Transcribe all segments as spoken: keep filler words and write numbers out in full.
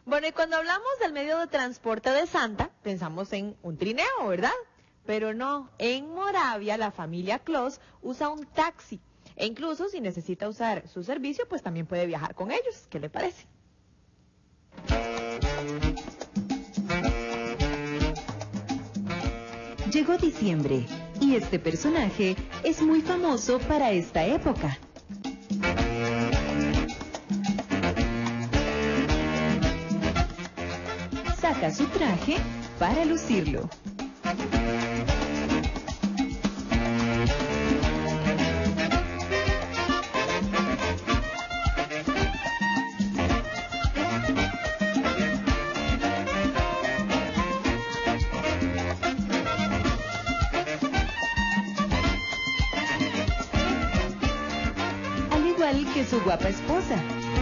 Bueno, y cuando hablamos del medio de transporte de Santa, pensamos en un trineo, ¿verdad? Pero no, en Moravia la familia Claus usa un taxi. E incluso si necesita usar su servicio, pues también puede viajar con ellos. ¿Qué le parece? Llegó diciembre y este personaje es muy famoso para esta época. Saca su traje para lucirlo. Al igual que su guapa esposa.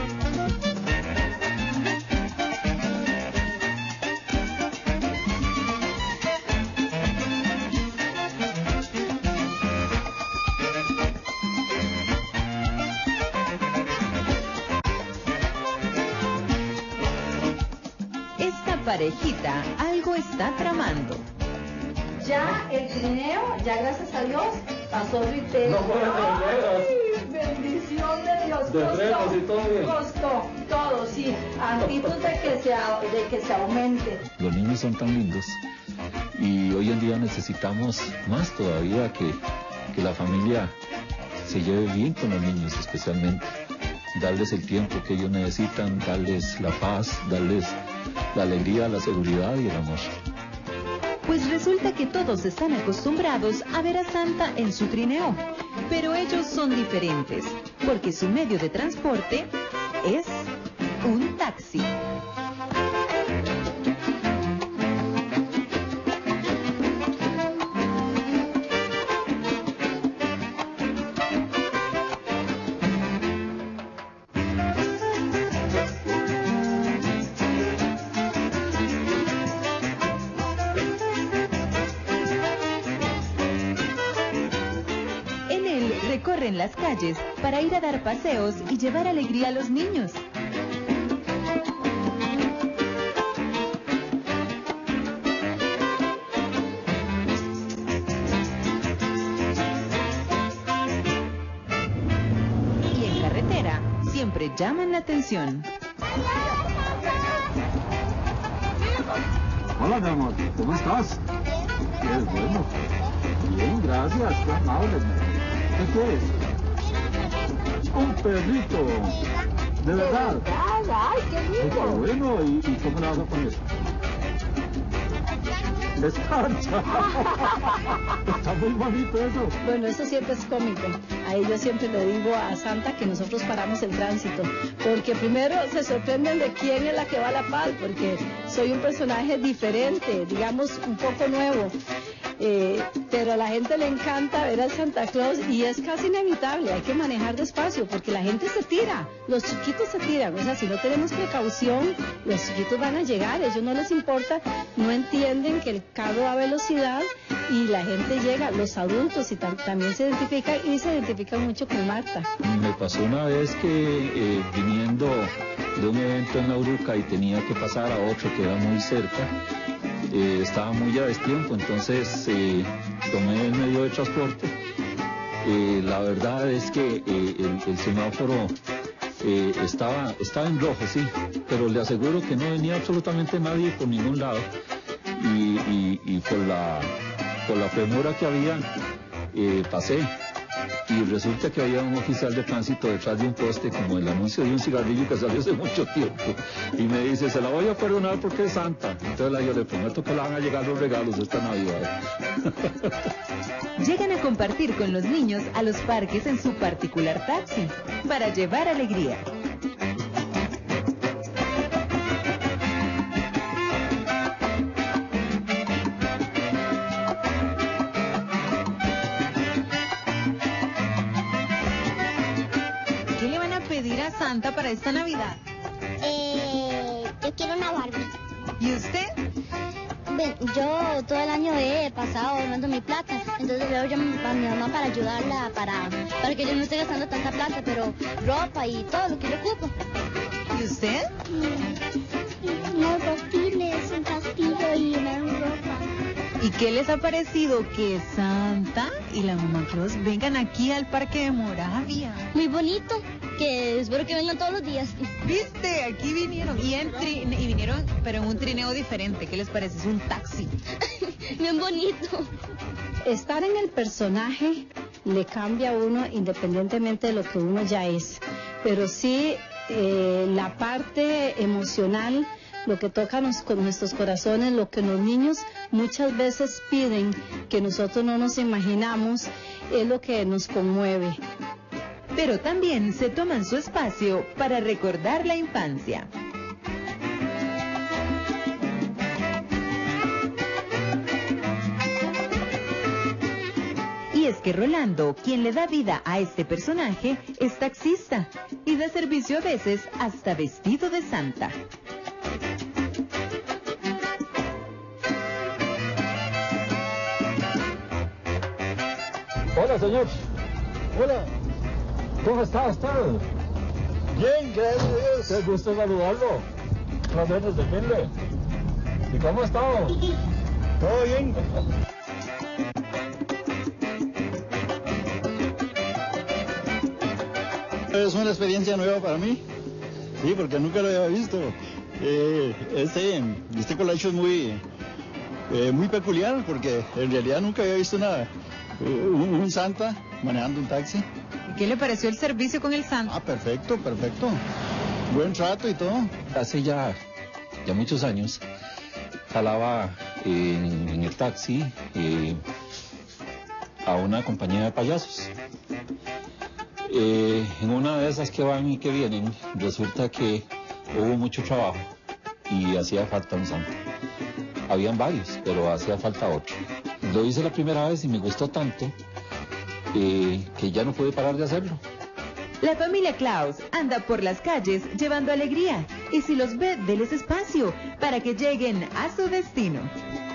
Parejita algo está tramando. Ya el trineo, ya gracias a Dios, pasó Riteo. No fueron ¡Ay, bendición de Dios! De Costó, frenos y todo bien. costó, todo, sí. Antitos de que, se, a- de que se aumente. Los niños son tan lindos y hoy en día necesitamos más todavía que, que la familia se lleve bien con los niños, especialmente. Darles el tiempo que ellos necesitan, darles la paz, darles la alegría, la seguridad y el amor. Pues resulta que todos están acostumbrados a ver a Santa en su trineo, pero ellos son diferentes, porque su medio de transporte es un taxi. En él recorren las calles para ir a dar paseos y llevar alegría a los niños. Y en carretera siempre llaman la atención. Hola, mi amor, ¿cómo estás? Es bueno. Bien, gracias, qué amable. ¿Qué quieres? Un perrito. ¿De verdad? ¡Ay, qué Ay, lindo! qué bueno. ¿Y, y cómo le vas a poner? Escarcha. Está muy bonito eso. Bueno, eso siempre es cómico. Ahí yo siempre le digo a Santa que nosotros paramos el tránsito, porque primero se sorprenden de quién es la que va a La Paz, porque soy un personaje diferente, digamos un poco nuevo. Eh, pero a la gente le encanta ver al Santa Claus y es casi inevitable, hay que manejar despacio porque la gente se tira, los chiquitos se tiran, o sea, si no tenemos precaución, los chiquitos van a llegar, a ellos no les importa, no entienden que el carro va a velocidad y la gente llega, los adultos y tam- también se identifican y se identifican mucho con Marta. Me pasó una vez que eh, viniendo de un evento en La Uruca y tenía que pasar a otro que era muy cerca, eh, estaba muy a destiempo, entonces eh, tomé el medio de transporte. Eh, la verdad es que eh, el, el semáforo eh, estaba, estaba en rojo, sí, pero le aseguro que no venía absolutamente nadie por ningún lado y, y, y por la, por la premura que había eh, pasé. Y resulta que había un oficial de tránsito detrás de un poste, como el anuncio de un cigarrillo que salió hace mucho tiempo. Y me dice, se la voy a perdonar porque es Santa. Entonces yo le prometo que le van a llegar los regalos esta Navidad. Llegan a compartir con los niños a los parques en su particular taxi, para llevar alegría. ¿Qué le van a pedir a Santa para esta Navidad? Eh, yo quiero una Barbie. ¿Y usted? Ven, yo todo el año he pasado donando mi plata, entonces le llamo a mi mamá para ayudarla, para, para que yo no esté gastando tanta plata, pero ropa y todo lo que yo ocupo. ¿Y usted? Mm, ¿Y qué les ha parecido que Santa y la Mamá Claus vengan aquí al Parque de Moravia? Muy bonito, que espero que vengan todos los días. ¿Viste? Aquí vinieron y, en tri- y vinieron, pero en un trineo diferente. ¿Qué les parece? Es un taxi. Bien bonito. Estar en el personaje le cambia a uno independientemente de lo que uno ya es, pero sí eh, la parte emocional, lo que toca nos, con nuestros corazones, lo que los niños muchas veces piden, que nosotros no nos imaginamos, es lo que nos conmueve. Pero también se toman su espacio para recordar la infancia. Y es que Rolando, quien le da vida a este personaje, es taxista y da servicio a veces hasta vestido de Santa. Hola, señor. Hola. ¿Cómo está usted? Bien, gracias a Dios. Qué gusto saludarlo. Placer de servirle. ¿Y cómo ha estado? ¿Todo bien? Es una experiencia nueva para mí, sí, porque nunca lo había visto. Eh, este, este colegio es muy, eh, muy peculiar, porque en realidad nunca había visto una, un, un Santa manejando un taxi. ¿Y qué le pareció el servicio con el Santa? Ah, perfecto, perfecto. Buen trato y todo. Hace ya, ya muchos años, jalaba en, en el taxi eh, a una compañía de payasos. Eh, en una de esas que van y que vienen, resulta que hubo mucho trabajo y hacía falta un Santa. Habían varios, pero hacía falta otro. Lo hice la primera vez y me gustó tanto eh, que ya no pude parar de hacerlo. La familia Claus anda por las calles llevando alegría y si los ve, déles espacio para que lleguen a su destino.